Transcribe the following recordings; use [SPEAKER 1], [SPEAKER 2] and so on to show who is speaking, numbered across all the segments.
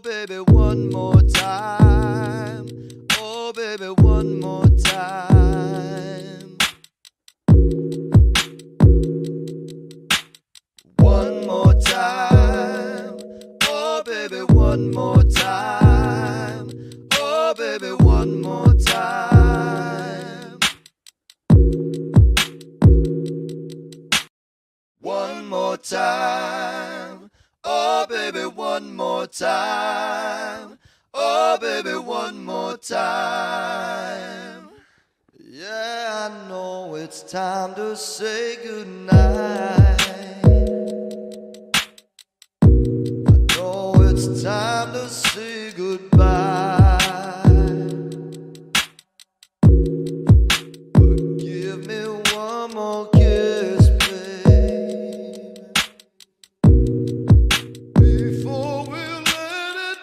[SPEAKER 1] baby, one more time. Oh, baby, one more time. One more time. Oh, baby, one more time. Oh, baby, one more time. One more time. Oh, baby, one more time. Oh, baby, one more time. Yeah, I know it's time to say goodnight. I know it's time to say goodbye. But give me one more kiss, babe, before we let it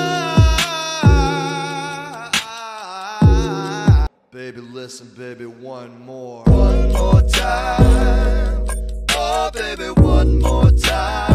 [SPEAKER 1] die. Baby, listen, baby, one more. One more time. Oh, baby, one more time.